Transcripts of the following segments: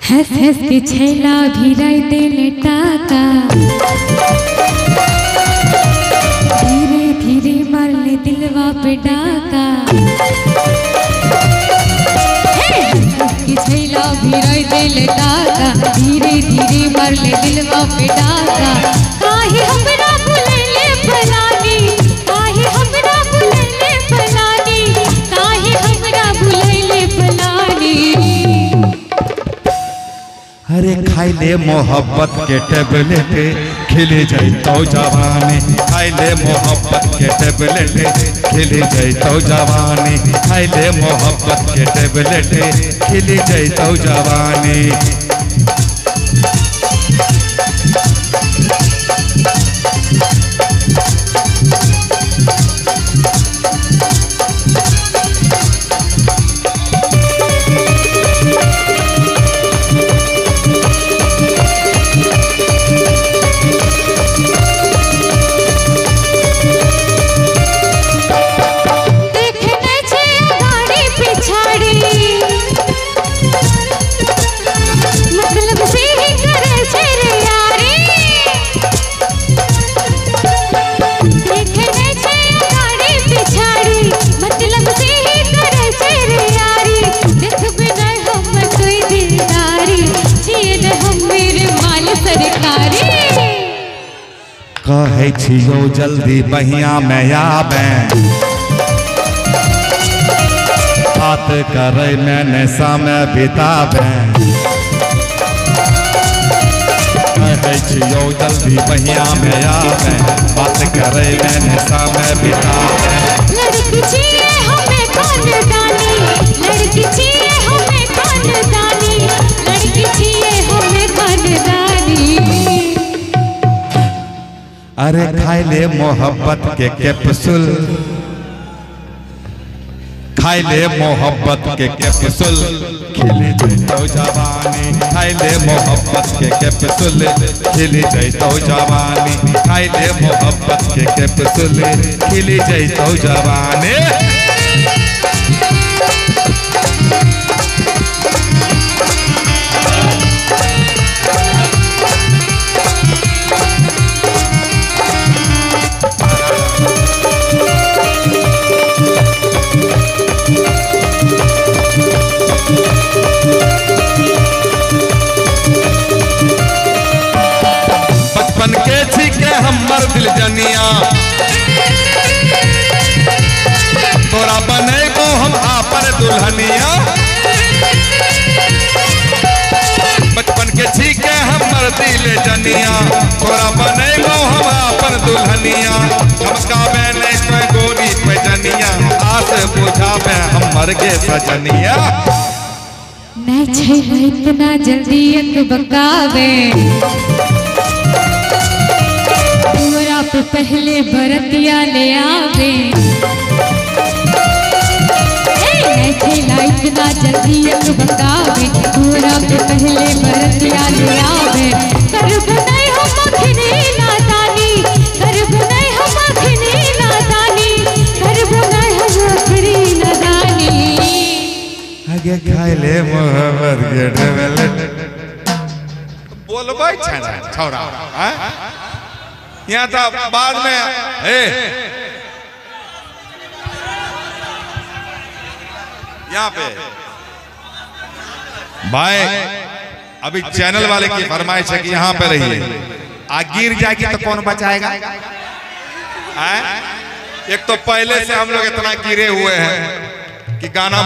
हंस हंस के छैला भिराई देले टाका, धीरे धीरे मार ले दिलवा पे डाका। हंस हंस के छैला भिराई देले टाका, धीरे धीरे मार ले दिलवा पे डाका। काहे हमरा भुलैले फलानी, काहे हमरा भुलैले फलानी, काहे हमरा भुलैले फलानी। अरे खाई ले मोहब्बत के टेबलेट खिले जैतो जवानी, खाई ले मोहब्बत के टेबलेट खिले जैतो जवानी, खाई ले मोहब्बत के टेबलेट खिले जैतो जवानी। कहे छियो जल्दी बहिया में आबे, बात करे मैंने समय बिताबे। कहे छियो जल्दी बहिया में आबे, बात करे मैंने समय बिताबे। लड़की चाहिए हमें खानदानी, लड़की चाहिए हमें खानदानी, लड़की चाहिए हमें खानदानी। अरे खाई ले मोहब्बत के कैप्सूल, खाई ले मोहब्बत के कैप्सूल खिले जैतो जवानी, खाई ले मोहब्बत के कैप्सूल खिले जैतो जवानी, खाई ले मोहब्बत के कैप्सूल खिले जैतो जवानी। बचपन के छीके हमर दिल जनिया, तोरा बनेगो हम आपन दुल्हनिया। बचपन के छीके हमर दिल जनिया, तोरा बनेगो हम आपन दुल्हनिया। चमकावे नहीं कोई गोरी पे जनिया, आस बुझावे हमर के सजनिया। नहीं छैला इतना जल्दी अक बकावे, पूरा पे पहले बरतिया ले आवे। नहीं छैला इतना जल्दी अक बकावे, पूरा पे पहले बरतिया ले आवे। करब नहीं हम अखनी नादानी, करब नहीं हम अखनी नादानी, करब नहीं हम अखनी नादानी। आगे खाई ले मोहब्बत के टेबलेट। बोलबै छौड़ा यहाँ था बाद में यहाँ पे भाई अभी चैनल वाले की फरमाइश है कि यहाँ पे रहिए, आ गिर जाएगी तो कौन बचाएगा? एक तो पहले से हम लोग इतना गिरे हुए हैं कि गाना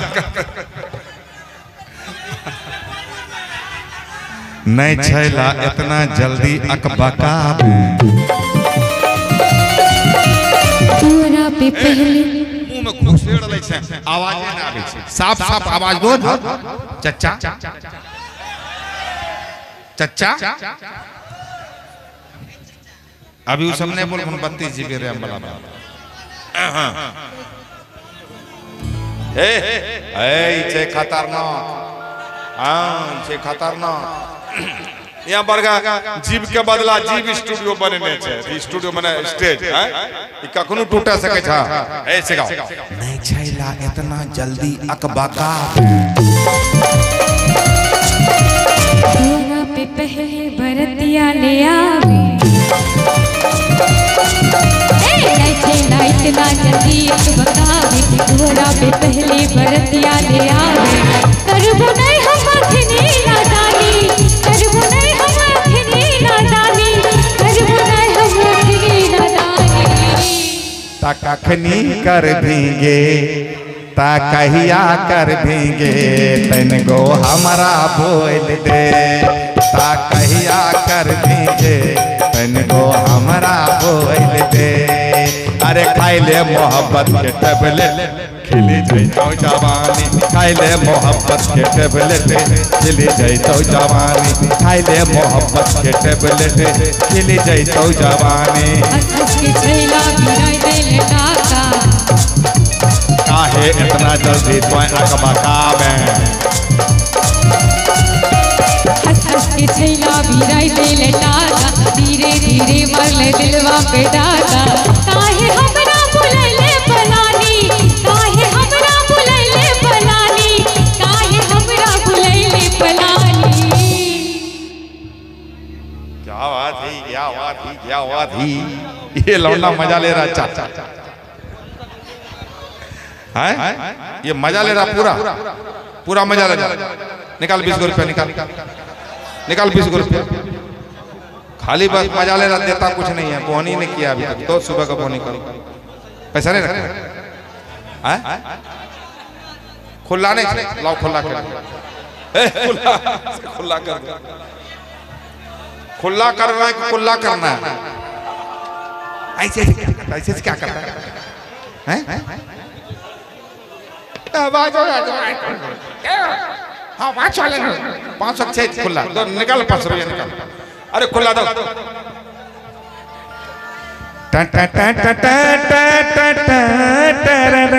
नहीं छैला इतना जल्दी अकबकावे, पूरा पे पहले मुंह में घुसेड़ ले छै, आवाज नहीं आवे छै। साफ साफ आवाज दो चच्चा चच्चा। अभी उस हमने बोल 32 GB रैम वाला। ए खतरनाक, हाँ छे खतरनाक। यहाँ बरगा जीव के बदला जीव स्टूडियो बने छे, स्टूडियो माने स्टेज है, ई कखनो टूटा सके छ। ऐसे गाओ नहीं छैला इतना जल्दी अकबका। कखनी कर भीगे ता कहिया कर भीगे तन गो हमारा बोल दे ता कहिया कर भीगे तन गो हमारा बोल दे। अरे खाई ले मोहब्बत के टेबलेट खिली जैतो जवानी खाई ले मोहब्बत के टेबलेट खिली जैतो जवानी खाई ले मोहब्बत के टेबलेट खिली जैतो जवानी। काहे इतना जल्दी तो अकबा काबे धीरे धीरे मरले दिलवा पे डाका काहे हमरा बुलैले पलानी काहे हमरा बुलैले पलानी काहे हमरा बुलैले पलानी। क्या बात है क्या बात है क्या बात है। ये लौंडा मजा ले रहा चाचा है ये मजा ले रहा पूरा पूरा मजा ले रहा। निकाल 20 रुपया निकाल 20 रुपया खाली बस मजा ले रहा देता कुछ नहीं है। बोनी ने किया अभी तक तो सुबह का बोनी करो पैसा नहीं रखा खुला नहीं लाओ खुला कर खुला कर खुला करना है कि खुला करना है ऐसे क्या करता है हाँ 5 वाले 506 खुला तो निकाल 500 रुपया निकाल। अरे खुला दो टा टा टा टा टा टा टा टा